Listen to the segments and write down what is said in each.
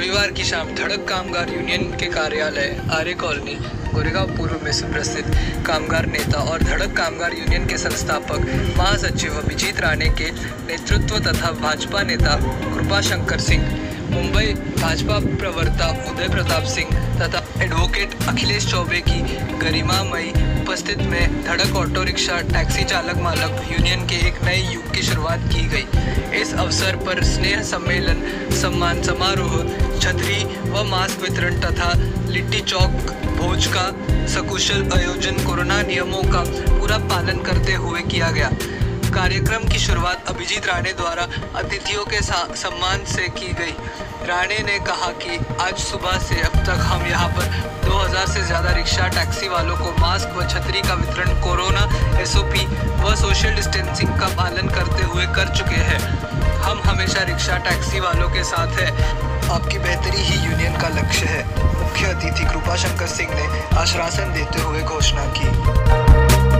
रविवार की शाम धड़क कामगार यूनियन के कार्यालय आर्य कॉलोनी गोरेगांव पूर्व में सुप्रसिद्ध कामगार नेता और धड़क कामगार यूनियन के संस्थापक महासचिव अभिजीत राणे के नेतृत्व तथा भाजपा नेता कृपाशंकर सिंह, मुंबई भाजपा प्रवक्ता उदय प्रताप सिंह तथा एडवोकेट अखिलेश चौबे की गरिमामयी उपस्थित में धड़क ऑटो रिक्शा टैक्सी चालक मालक यूनियन के एक नए युग की शुरुआत की गई। इस अवसर पर स्नेह सम्मेलन, सम्मान समारोह, छतरी व मास्क वितरण तथा लिट्टी चौक भोज का सकुशल आयोजन कोरोना नियमों का पूरा पालन करते हुए किया गया। कार्यक्रम की शुरुआत अभिजीत राणे द्वारा अतिथियों के सम्मान से की गई। राणे ने कहा कि आज सुबह से अब तक हम यहां पर 2000 से ज़्यादा रिक्शा टैक्सी वालों को मास्क व छतरी का वितरण कोरोना SOP व सोशल डिस्टेंसिंग का पालन करते हुए कर चुके हैं। हम हमेशा रिक्शा टैक्सी वालों के साथ हैं। आपकी बेहतरी ही यूनियन का लक्ष्य है। मुख्य अतिथि कृपाशंकर सिंह ने आश्वासन देते हुए घोषणा की।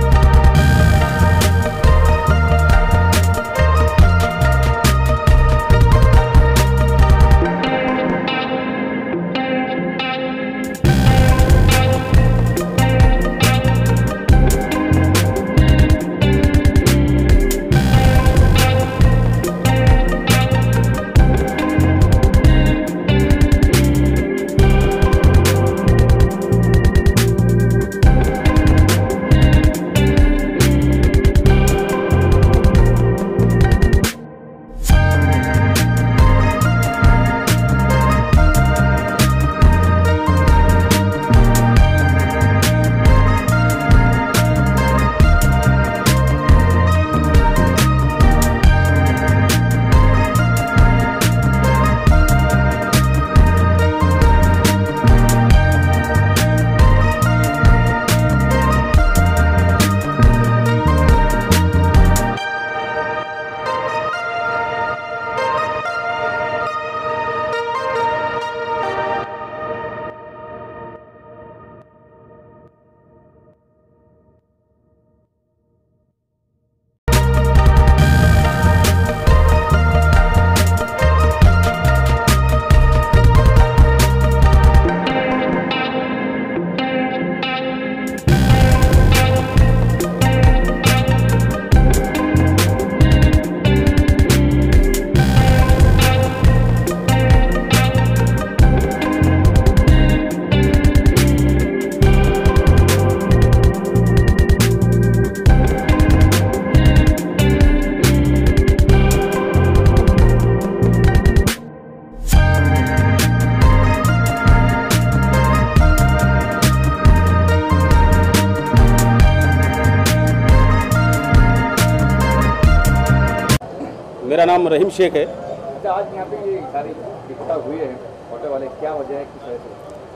मेरा नाम रहीम शेख है। आज यहाँ पे ये सारी इकट्ठा हुई है ऑटो वाले, क्या वजह है, किस वजह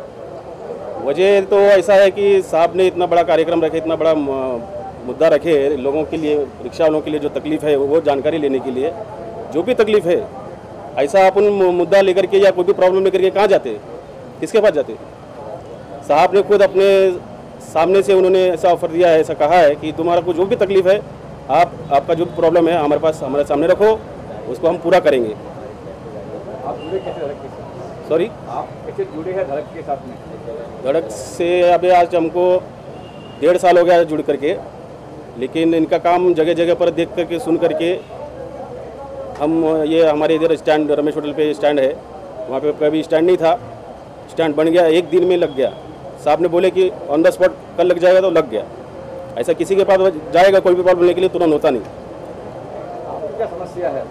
से? वजह तो ऐसा है कि साहब ने इतना बड़ा कार्यक्रम रखे, इतना बड़ा मुद्दा रखे लोगों के लिए, रिक्शा वालों के लिए जो तकलीफ़ है वो जानकारी लेने के लिए। जो भी तकलीफ़ है, ऐसा अपन मुद्दा लेकर के या कोई भी प्रॉब्लम लेकर के कहाँ जाते, किसके पास जाते? साहब ने खुद अपने सामने से उन्होंने ऐसा ऑफर दिया है, ऐसा कहा है कि तुम्हारा को जो भी तकलीफ़ है, आपका जो प्रॉब्लम है हमारे सामने रखो, उसको हम पूरा करेंगे। आप जुड़े कैसे धड़क के साथ? सॉरी, आप कैसे जुड़े हैं धड़क के साथ में? धड़क से अभी आज हमको 1.5 साल हो गया जुड़ करके, लेकिन इनका काम जगह जगह पर देख करके सुन करके हम ये हमारे इधर स्टैंड रमेश होटल पे स्टैंड है, वहाँ पे कभी स्टैंड नहीं था, स्टैंड बन गया, 1 दिन में लग गया। साहब ने बोले कि ऑन द स्पॉट कल लग जाएगा, तो लग गया। ऐसा किसी के पास जाएगा कोई भी प्रॉब्लम लेने के लिए तुरंत होता नहीं। आपकी क्या समस्या है?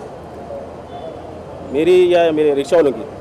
मेरी या मेरे रिक्शा वालों की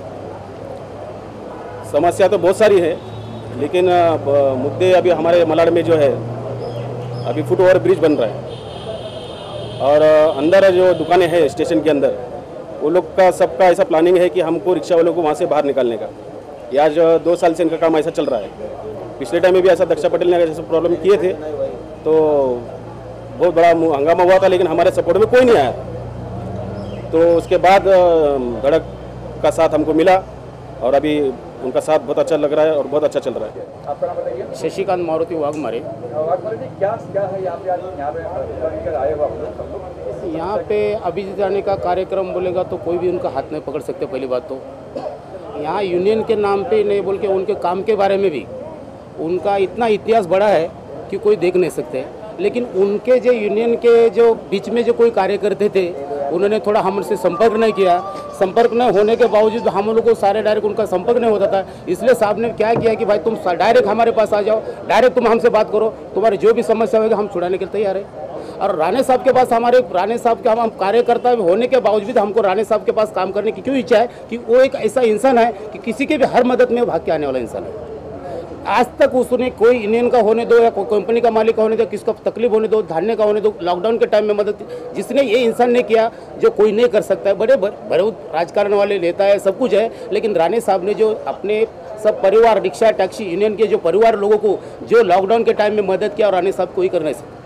समस्या तो बहुत सारी है, लेकिन मुद्दे अभी हमारे मलाड में जो है, अभी फुट ओवर ब्रिज बन रहा है और अंदर जो दुकानें हैं स्टेशन के अंदर, वो लोग का सबका ऐसा प्लानिंग है कि हमको रिक्शा वालों को वहाँ से बाहर निकालने का। ये आज 2 साल से इनका काम ऐसा चल रहा है। पिछले टाइम में भी ऐसा दक्षा पटेल ने जैसे प्रॉब्लम किए थे, तो बहुत बड़ा हंगामा हुआ था, लेकिन हमारे सपोर्ट में कोई नहीं आया। तो उसके बाद धड़क का साथ हमको मिला और अभी उनका साथ बहुत अच्छा लग रहा है और बहुत अच्छा चल रहा है। आपका नाम बताइए। शशिकांत मारुति वाघमारे। वाघमारे जी, क्या है यहाँ पे? आज यहाँ पे आए हो आप लोग? यहाँ पे अभिजीत राणे का कार्यक्रम बोलेगा तो कोई भी उनका हाथ नहीं पकड़ सकते। पहली बात तो यहाँ यूनियन के नाम पे नहीं बोल के उनके काम के बारे में भी उनका इतना इतिहास बड़ा है कि कोई देख नहीं सकते। लेकिन उनके जो यूनियन के जो बीच में जो कोई कार्यकर्ता थे उन्होंने थोड़ा हमसे संपर्क नहीं किया। संपर्क न होने के बावजूद हम लोग को सारे डायरेक्ट उनका संपर्क नहीं होता था। इसलिए साहब ने क्या किया कि भाई तुम डायरेक्ट हमारे पास आ जाओ, डायरेक्ट तुम हमसे बात करो, तुम्हारी जो भी समस्या होगी हम छुड़ाने के लिए तैयार है। और राणे साहब के पास राणे साहब के हम कार्यकर्ता होने के बावजूद हमको राणे साहब के पास काम करने की क्यों इच्छा है कि वो एक ऐसा इंसान है कि किसी के भी हर मदद में भाग के आने वाला इंसान है। आज तक उसने कोई यूनियन का होने दो या कोई कंपनी का मालिक का होने दो, किसका तकलीफ होने दो, धान्य का होने दो, लॉकडाउन के टाइम में मदद जिसने ये इंसान ने किया जो कोई नहीं कर सकता है। बड़े राजकारण वाले नेता है, सब कुछ है, लेकिन राणे साहब ने जो अपने सब परिवार रिक्शा टैक्सी यूनियन के जो परिवार लोगों को जो लॉकडाउन के टाइम में मदद किया और राणे साहब कोई कर नहीं सकता।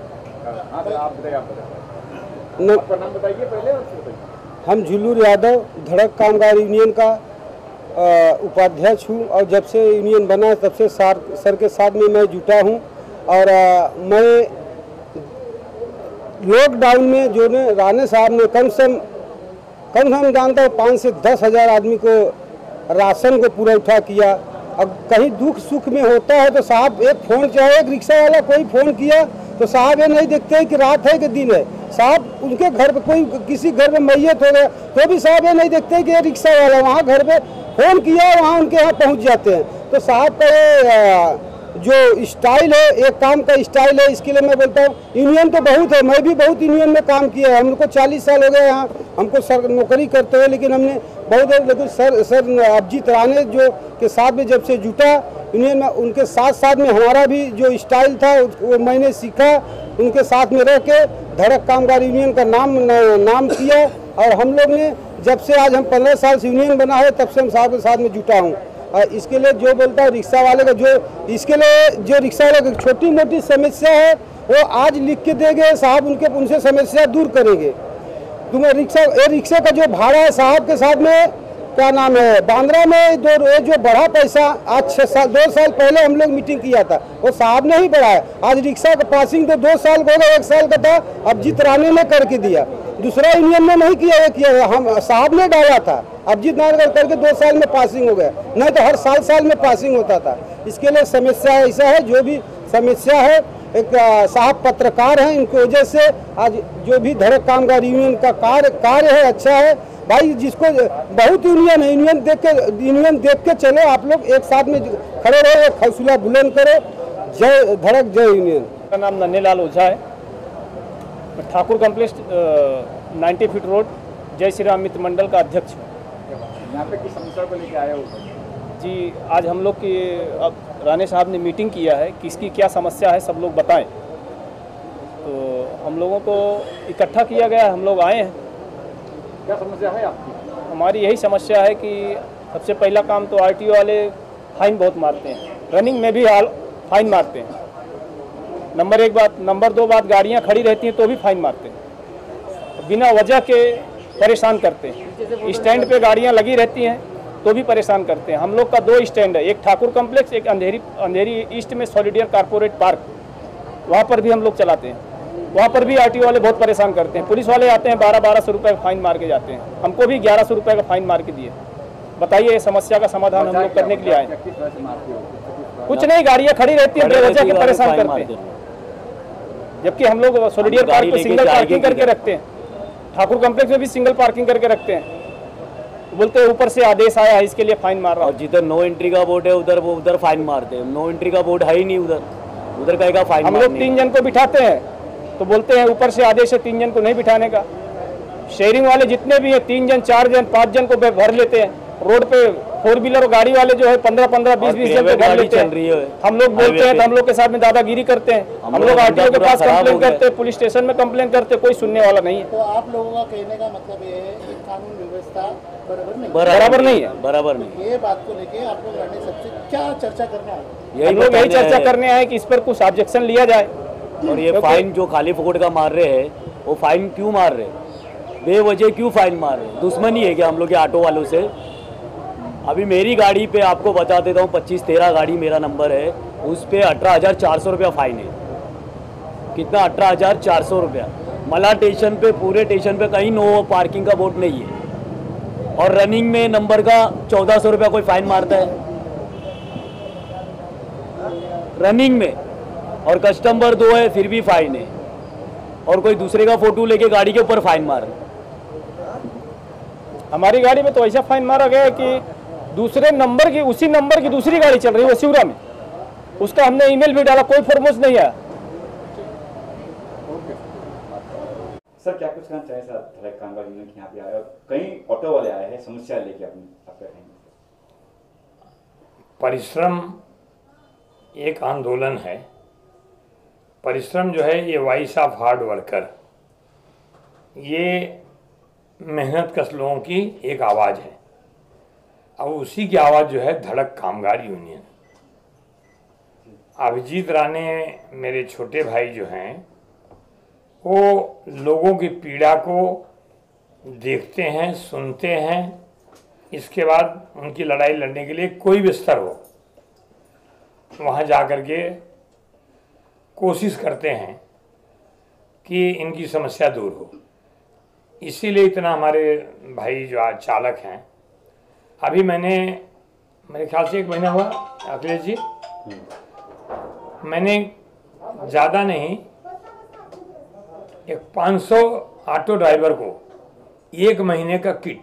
हम झुल्लूर यादव धड़क कामगार यूनियन का उपाध्यक्ष हूँ और जब से यूनियन बना तब से सर के साथ में मैं जुटा हूँ। और मैं लॉकडाउन में जो ने राणे साहब ने कम से कम जानता हूँ 5 से 10 हज़ार आदमी को राशन को पूरा उठा किया। अब कहीं दुख सुख में होता है तो साहब एक फ़ोन, चाहे एक रिक्शा वाला कोई फ़ोन किया तो साहब ये नहीं देखते हैं कि रात है कि दिन है। साहब उनके घर पे कोई किसी घर में मैयत हो गया तो भी साहब ये नहीं देखते कि ये रिक्शा वाला वहाँ घर पे फ़ोन किया, वहाँ उनके यहाँ पहुँच जाते हैं। तो साहब का ये जो स्टाइल है, एक काम का स्टाइल है, इसके लिए मैं बोलता हूँ यूनियन तो बहुत है, मैं भी बहुत यूनियन में काम किया है। हमको 40 साल हो गए यहाँ हमको नौकरी करते हुए, लेकिन हमने बहुत है। लेकिन सर अभिजीत राणे जो के साथ में जब से जुटा यूनियन में, उनके साथ साथ में हमारा भी जो स्टाइल था वो मैंने सीखा। उनके साथ में रह के धड़क कामगार यूनियन का नाम किया। और हम लोग ने जब से आज हम 15 साल से यूनियन बना है तब से हम साहब के साथ में जुटा हूँ। और इसके लिए जो बोलता है रिक्शा वाले का इसके लिए जो रिक्शा वाले की छोटी मोटी समस्या है वो आज लिख के देंगे साहब, उनसे समस्या दूर करेंगे। तुम्हें रिक्शा का जो भाड़ा है साहब के साथ में क्या नाम है, बांद्रा में जो बढ़ा पैसा आज 2 साल पहले हम लोग मीटिंग किया था, वो साहब ने ही बढ़ाया। आज रिक्शा का पासिंग तो 2 साल का होगा, 1 साल का था, अभिजीत राणे ने करके दिया। दूसरा यूनियन ने नहीं किया, ये किया हम साहब ने डाला था। अभिजीत राणे करके 2 साल में पासिंग हो गया, नहीं तो हर साल में पासिंग होता था। इसके लिए समस्या ऐसा है, जो भी समस्या है एक साहब पत्रकार हैं, इनकी वजह से आज जो भी धड़क कामगार यूनियन का कार्य है अच्छा है। भाई जिसको बहुत यूनियन है, यूनियन देख के चलो, आप लोग एक साथ में खड़े रहो, एक हौसला बुलंद करो। जय धड़क, जय यूनियन। मेरा नाम नन्हेलाल ओझा है, मैं ठाकुर कॉम्प्लेक्स 90 फीट रोड जय श्री राम मित्र मंडल का अध्यक्ष हूँ। यहाँ पे किस समस्या को लेके आए हो जी? आज हम लोग की अब राणे साहब ने मीटिंग किया है, किसकी क्या समस्या है सब लोग बताएं। तो हम लोगों को इकट्ठा किया गया है, हम लोग आए हैं। क्या समस्या है आपकी? हमारी यही समस्या है कि सबसे पहला काम तो आरटीओ वाले फाइन बहुत मारते हैं, रनिंग में भी फाइन मारते हैं। नंबर 1 बात। नंबर 2 बात, गाड़ियाँ खड़ी रहती हैं तो भी फाइन मारते हैं, बिना वजह के परेशान करते हैं। स्टैंड पे गाड़ियाँ लगी रहती हैं तो भी परेशान करते हैं। हम लोग का 2 स्टैंड है, एक ठाकुर कॉम्प्लेक्स, एक अंधेरी ईस्ट में सॉलिडियर कारपोरेट पार्क, वहाँ पर भी हम लोग चलाते हैं। वहाँ पर भी आरटीओ वाले बहुत परेशान करते हैं। पुलिस वाले आते हैं 1200 रुपये का फाइन मार के जाते हैं, हमको भी 1100 रुपये का फाइन मार के दिए। बताइए, समस्या का समाधान हम लोग करने के लिए आए। कुछ नहीं, गाड़ियाँ खड़ी रहती है बेवजह के परेशान करते हैं, जबकि हम लोग सॉलिडियर पार्क को सिंगल पार्किंग करके रखते हैं, ठाकुर कॉम्प्लेक्स में भी सिंगल पार्किंग करके रखते हैं। बोलते हैं ऊपर से आदेश आया है इसके लिए फाइन मार रहा हूं। जिधर नो एंट्री का बोर्ड है उधर फाइन मारते हैं। नो एंट्री का बोर्ड है ही नहीं उधर का फाइन। हम लोग 3 जन को बिठाते हैं तो बोलते हैं ऊपर से आदेश है 3 जन को नहीं बिठाने का। शेयरिंग वाले जितने भी हैं 3 जन 4 जन 5 जन को भर लेते हैं। रोड पे 4 व्हीलर गाड़ी वाले जो है 15-15 20-20 जन को भर लेते हैं। हम लोग बोलते हैं तो हम लोग के साथ में दादागिरी करते हैं। हम लोग आरटीओ के पास कंप्लेन करते हैं, पुलिस स्टेशन में कंप्लेन करते हैं, कोई सुनने वाला नहीं है। तो आप लोगों का कहने का मतलब ये है कि कानून व्यवस्था बराबर नहीं है। बराबर नहीं। ये बात को लेके आप लोग राणे साहब से क्या चर्चा करने आए? हम लोग यही चर्चा करने आए कि इस पर कुछ ऑब्जेक्शन लिया जाए। और ये फाइन जो खाली फुकट का मार रहे हैं, वो फाइन क्यों मार रहे, बेवजह क्यों फाइन मार रहे? दुश्मनी है क्या हम लोग के ऑटो वालों से? अभी मेरी गाड़ी पे आपको बता देता हूँ, 25-13 गाड़ी मेरा नंबर है, उस पर 18,400 रुपया फाइन है। कितना? 18,400 रुपया। मला स्टेशन पे, पूरे स्टेशन पे कहीं नो पार्किंग का बोर्ड नहीं है। और रनिंग में नंबर का 1400 रुपया कोई फाइन मारता है रनिंग में, और कस्टमर 2 है फिर भी फाइन है, और कोई दूसरे का फोटो लेके गाड़ी के ऊपर फाइन मार रहे। हमारी गाड़ी में तो ऐसा फाइन मारा गया है कि दूसरे नंबर की, उसी नंबर की दूसरी गाड़ी चल रही है वसीवरा में, उसका हमने ईमेल भी डाला, कोई फॉरमोस नहीं आया। सर क्या कुछ कहना चाहें सर, धड़क कामगार यूनियन के यहाँ पे आए और कई ऑटो वाले आए हैं समस्या लेके अपनी, आप क्या कहेंगे? परिश्रम एक आंदोलन है। परिश्रम जो है ये वॉइस ऑफ हार्ड वर्कर, ये मेहनत कश लोगों की एक आवाज़ है, और उसी की आवाज़ जो है धड़क कामगार यूनियन। अभिजीत राणे मेरे छोटे भाई जो हैं वो लोगों की पीड़ा को देखते हैं, सुनते हैं, इसके बाद उनकी लड़ाई लड़ने के लिए कोई भी स्तर हो वहाँ जा कर के कोशिश करते हैं कि इनकी समस्या दूर हो। इसीलिए इतना हमारे भाई जो आज चालक हैं, अभी मेरे ख्याल से 1 महीना हुआ अखिलेश जी, मैंने ज़्यादा नहीं एक 500 ऑटो ड्राइवर को 1 महीने का किट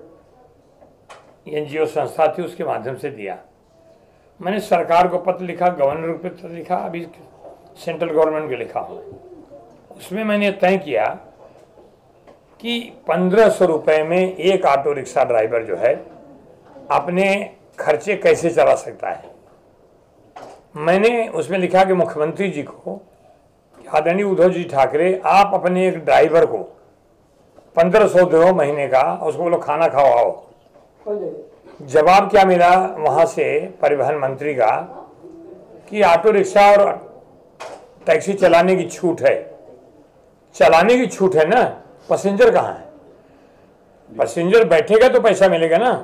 NGO संस्था थी उसके माध्यम से दिया। मैंने सरकार को पत्र लिखा, गवर्नर को पत्र लिखा, अभी सेंट्रल गवर्नमेंट को लिखा हूँ। उसमें मैंने तय किया कि 1500 रुपये में एक ऑटो रिक्शा ड्राइवर जो है अपने खर्चे कैसे चला सकता है। मैंने उसमें लिखा कि मुख्यमंत्री जी को, आदरणीय उद्धव जी ठाकरे, आप अपने एक ड्राइवर को 1500 दो महीने का, उसको बोलो खाना खवाओ। जवाब क्या मिला वहाँ से परिवहन मंत्री का कि ऑटो रिक्शा और टैक्सी चलाने की छूट है। चलाने की छूट है ना, पैसेंजर कहाँ है? पैसेंजर बैठेगा तो पैसा मिलेगा ना।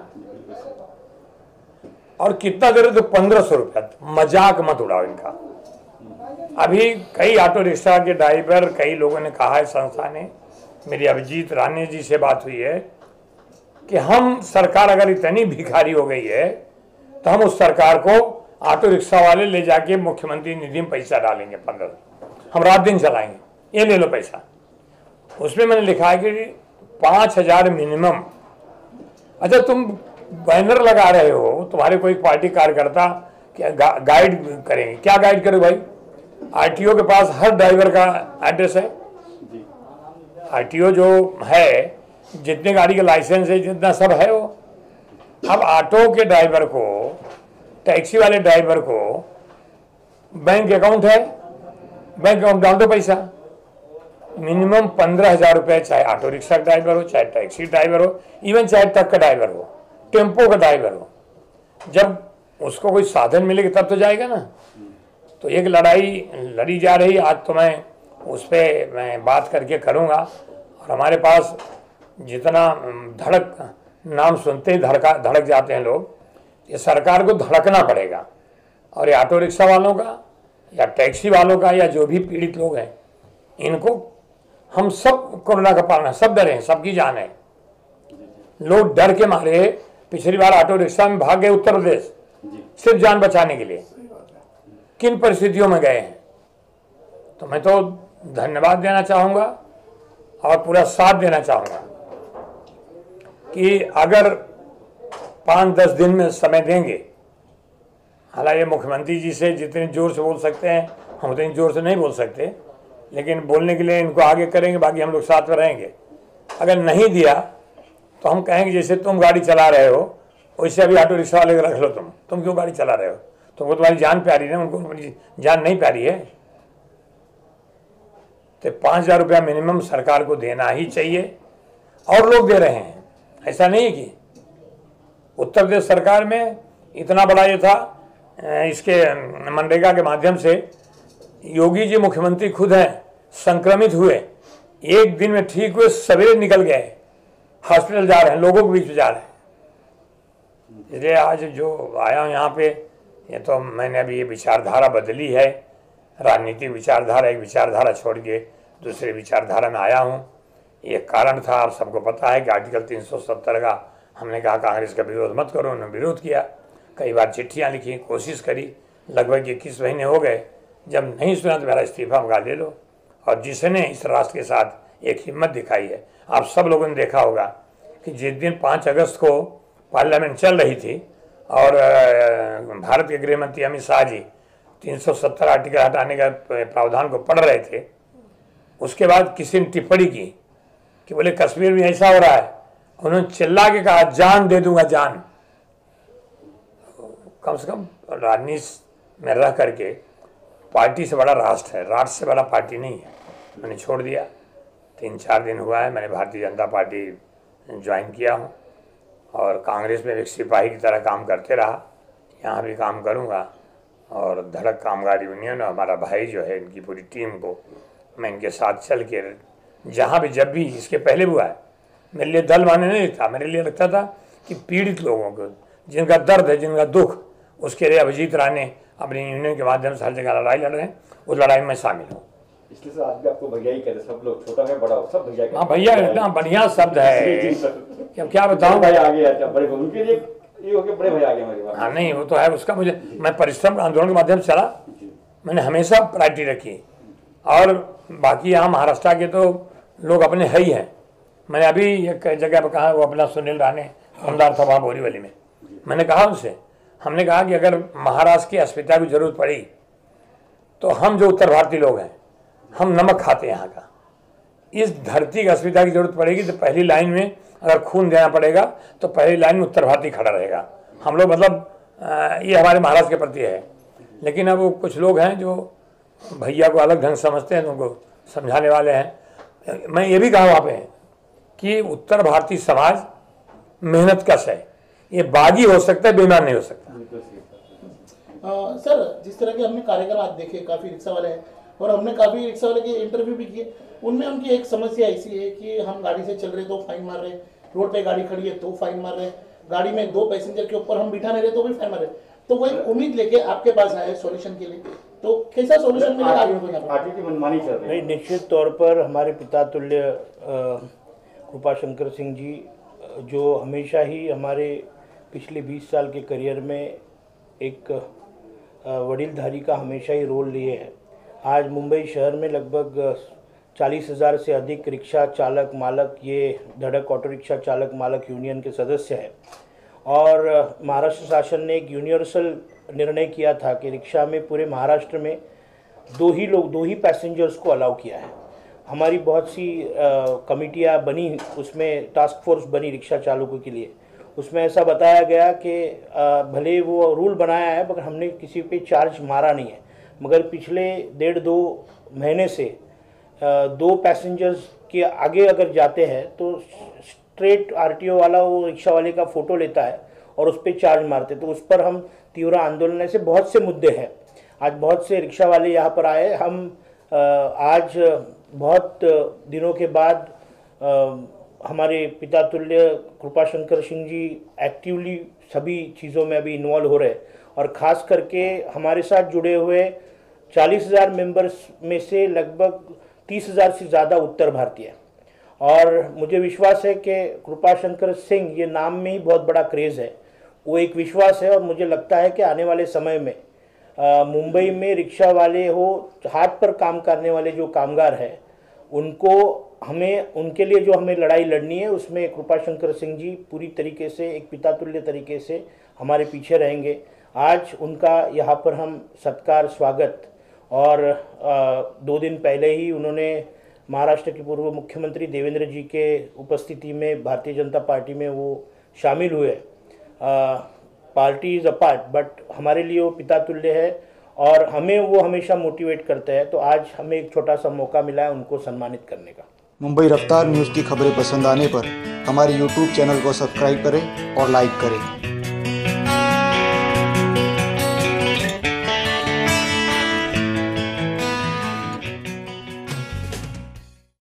और कितना दे रहे तो 1500 रुपया। मजाक मत उड़ाओ इनका। अभी कई ऑटो रिक्शा के ड्राइवर, कई लोगों ने कहा है, संस्था ने, मेरी अभिजीत राणे जी से बात हुई है कि हम सरकार अगर इतनी भिखारी हो गई है तो हम उस सरकार को ऑटो रिक्शा वाले ले जाके मुख्यमंत्री निधि में पैसा डालेंगे 15, हम रात दिन चलाएंगे, ये ले लो पैसा। उसमें मैंने लिखा है कि 5000 मिनिमम। अच्छा, तुम बैनर लगा रहे हो, तुम्हारे कोई पार्टी कार्यकर्ता क्या गाइड करेंगे? क्या गाइड करो भाई? RTO के पास हर ड्राइवर का एड्रेस है। RTO जो है, जितने गाड़ी का लाइसेंस है, जितना सब है वो। अब ऑटो के ड्राइवर को, टैक्सी वाले ड्राइवर को बैंक अकाउंट है, बैंक अकाउंट डाल दो पैसा। मिनिमम 15,000 रुपये, चाहे ऑटो रिक्शा का ड्राइवर हो, चाहे टैक्सी ड्राइवर हो, इवन चाहे ट्रक का ड्राइवर हो, टेम्पो का ड्राइवर हो। जब उसको कोई साधन मिलेगा तब तो जाएगा ना। तो एक लड़ाई लड़ी जा रही। आज तो मैं उस पर मैं बात करके करूँगा। और हमारे पास जितना धड़क नाम सुनते ही धड़क जाते हैं लोग, ये सरकार को धड़कना पड़ेगा। और ये ऑटो रिक्शा वालों का या टैक्सी वालों का या जो भी पीड़ित लोग हैं, इनको हम सब कोरोना का पालना, सब डरे हैं, सबकी जान है। लोग डर के मारे पिछली बार ऑटो रिक्शा में भाग गए उत्तर प्रदेश, सिर्फ जान बचाने के लिए। किन परिस्थितियों में गए हैं। तो मैं तो धन्यवाद देना चाहूँगा और पूरा साथ देना चाहूँगा कि अगर 5-10 दिन में समय देंगे, हालांकि मुख्यमंत्री जी से जितने जोर से बोल सकते हैं हम उतनी जोर से नहीं बोल सकते, लेकिन बोलने के लिए इनको आगे करेंगे, बाकी हम लोग साथ में रहेंगे। अगर नहीं दिया तो हम कहेंगे जैसे तुम गाड़ी चला रहे हो वैसे अभी ऑटो रिक्शा वाले रख लो, तुम क्यों गाड़ी चला रहे हो? तो वो तुम्हारी जान प्यारी है, उनको तुम्हारी जान नहीं प्यारी है। तो 5,000 रुपया मिनिमम सरकार को देना ही चाहिए, और लोग दे रहे हैं। ऐसा नहीं है कि उत्तर प्रदेश सरकार में इतना बड़ा ये था, इसके मनरेगा के माध्यम से योगी जी मुख्यमंत्री खुद हैं, संक्रमित हुए, 1 दिन में ठीक हुए, सवेरे निकल गए, हॉस्पिटल जा रहे हैं, लोगों के बीच में जा रहे हैं। इसलिए आज जो आया हूँ यहाँ पे, ये तो मैंने अभी ये विचारधारा बदली है, राजनीतिक विचारधारा, एक विचारधारा छोड़ के दूसरे विचारधारा में आया हूँ। ये कारण था, आप सबको पता है कि आर्टिकल 370 का हमने कहा कांग्रेस का विरोध मत करो, उन्होंने विरोध किया, कई बार चिट्ठियाँ लिखी, कोशिश करी, लगभग 21 महीने हो गए। जब नहीं सुना तो मेरा इस्तीफा मंगा ले लो। और जिसने इस राष्ट्र के साथ एक हिम्मत दिखाई है, आप सब लोगों ने देखा होगा कि जिस दिन 5 अगस्त को पार्लियामेंट चल रही थी और भारत के गृह मंत्री अमित शाह जी 370 आर्टिकल हटाने का प्रावधान को पढ़ रहे थे, उसके बाद किसी ने टिप्पणी की कि बोले कश्मीर में ऐसा हो रहा है, उन्होंने चिल्ला के कहा जान दे दूंगा जान। कम से कम राजनीति में रह करके पार्टी से बड़ा राष्ट्र है, राष्ट्र से बड़ा पार्टी नहीं है। मैंने छोड़ दिया, 3-4 दिन हुआ है मैंने भारतीय जनता पार्टी ज्वाइन किया हूँ और कांग्रेस में एक सिपाही की तरह काम करते रहा, यहाँ भी काम करूँगा। और धड़क कामगार यूनियन और हमारा भाई जो है, इनकी पूरी टीम को मैं इनके साथ चल के जहाँ भी जब भी, इसके पहले हुआ है, मेरे लिए दल माने नहीं था, मेरे लिए लगता था कि पीड़ित लोगों को जिनका दर्द है, जिनका दुख, उसके लिए अभिजीत राणे अपनी यूनियन के माध्यम से हर जगह लड़ाई लड़ रहे हैं, उस लड़ाई में शामिल हूँ। इसलिए सर आज भी आपको भैया ही कहते, सब लोग छोटा है बड़ा हो सब भैया। हाँ भैया इतना बढ़िया शब्द है कि अब क्या बताऊँ। भाई आगे आते बड़े, उनके लिए ये हो गया बड़े भाई आगे हमारे। हाँ नहीं वो तो है, उसका मुझे, मैं परिश्रम आंदोलन के माध्यम से चला, मैंने हमेशा प्रायोरिटी रखी। और बाकी यहाँ महाराष्ट्र के तो लोग अपने है ही हैं। मैंने अभी एक जगह पर कहा, वो अपना सुनील राणे आमदार था वहाँ बोरीवली में, मैंने कहा उनसे, हमने कहा कि अगर महाराष्ट्र की अस्मिता की जरूरत पड़ी तो हम जो उत्तर भारतीय लोग हैं, हम नमक खाते हैं यहाँ का, इस धरती की अस्मिता की जरूरत पड़ेगी तो पहली लाइन में अगर खून देना पड़ेगा तो पहली लाइन में उत्तर भारतीय खड़ा रहेगा। हम लोग मतलब ये हमारे महाराष्ट्र के प्रति है। लेकिन अब कुछ लोग हैं जो भैया को अलग ढंग समझते हैं, उनको समझाने वाले हैं। मैं ये भी कहा वहाँ पे कि उत्तर भारतीय समाज मेहनत कश है, ये बागी हो सकता है, बेईमान नहीं हो सकता। सर जिस तरह के हमने कार्यक्रम आज देखे, काफ़ी रिक्शा वाले हैं और हमने काफ़ी रिक्शा वाले के इंटरव्यू भी किए, उनमें उनकी एक समस्या ऐसी है कि हम गाड़ी से चल रहे तो फाइन मार रहे, रोड पे गाड़ी खड़ी है तो फाइन मार रहे, गाड़ी में 2 पैसेंजर के ऊपर हम बिठा नहीं रहे तो भी फाइन मार रहे। तो वो एक उम्मीद लेके आपके पास आए सॉल्यूशन के लिए, तो कैसा सॉल्यूशन मिलेगा आगे की मनमानी चल रही है? निश्चित तौर पर हमारे पिता तुल्य कृपाशंकर सिंह जी, जो हमेशा ही हमारे पिछले 20 साल के करियर में एक वडीलधारी का हमेशा ही रोल लिए हैं। आज मुंबई शहर में लगभग 40,000 से अधिक रिक्शा चालक मालक, ये धड़क ऑटो रिक्शा चालक मालक यूनियन के सदस्य हैं। और महाराष्ट्र शासन ने एक यूनिवर्सल निर्णय किया था कि रिक्शा में पूरे महाराष्ट्र में 2 ही पैसेंजर्स को अलाउ किया है। हमारी बहुत सी कमिटियाँ बनी, उसमें टास्क फोर्स बनी रिक्शा चालकों के लिए। उसमें ऐसा बताया गया कि भले वो रूल बनाया है मगर हमने किसी पे चार्ज मारा नहीं है, मगर पिछले 1.5-2 महीने से 2 पैसेंजर्स के आगे अगर जाते हैं तो स्ट्रेट आरटीओ वाला वो रिक्शा वाले का फ़ोटो लेता है और उस पर चार्ज मारते। तो उस पर हम तीव्र आंदोलन, ऐसे बहुत से मुद्दे हैं। आज बहुत से रिक्शा वाले यहाँ पर आए। हम आज बहुत दिनों के बाद हमारे पिता तुल्य कृपाशंकर सिंह जी एक्टिवली सभी चीज़ों में अभी इन्वॉल्व हो रहे हैं और ख़ास करके हमारे साथ जुड़े हुए 40,000 मेंबर्स में से लगभग 30,000 से ज़्यादा उत्तर भारतीय हैं। और मुझे विश्वास है कि कृपाशंकर सिंह, ये नाम में ही बहुत बड़ा क्रेज़ है, वो एक विश्वास है। और मुझे लगता है कि आने वाले समय में मुंबई में रिक्शा वाले हो, हाथ पर काम करने वाले जो कामगार हैं, उनको हमें, उनके लिए जो हमें लड़ाई लड़नी है, उसमें कृपाशंकर सिंह जी पूरी तरीके से एक पिता तुल्य तरीके से हमारे पीछे रहेंगे। आज उनका यहाँ पर हम सत्कार, स्वागत, और 2 दिन पहले ही उन्होंने महाराष्ट्र के पूर्व मुख्यमंत्री देवेंद्र जी के उपस्थिति में भारतीय जनता पार्टी में वो शामिल हुए। पार्टी इज़ अपार्ट, बट हमारे लिए वो पिता तुल्य है और हमें वो हमेशा मोटिवेट करते हैं। तो आज हमें एक छोटा सा मौका मिला है उनको सम्मानित करने का। मुंबई रफ्तार न्यूज़ की खबरें पसंद आने पर हमारे YouTube चैनल को सब्सक्राइब करें और लाइक करें।